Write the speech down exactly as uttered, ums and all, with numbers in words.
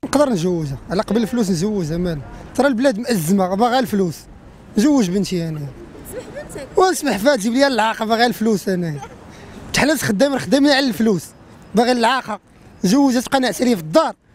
نقدر نجوزها على قبل الفلوس نجوزها مال. ترى البلاد مأزمه باغا الفلوس. نجوج بنتي انا. تسمح بنتك. ونسمح فيها تجيب لي العاقه باغا الفلوس انا. تحلت خدامين خدامين على الفلوس باغي العاقه. نجوزها تبقى نعس عليه في الدار.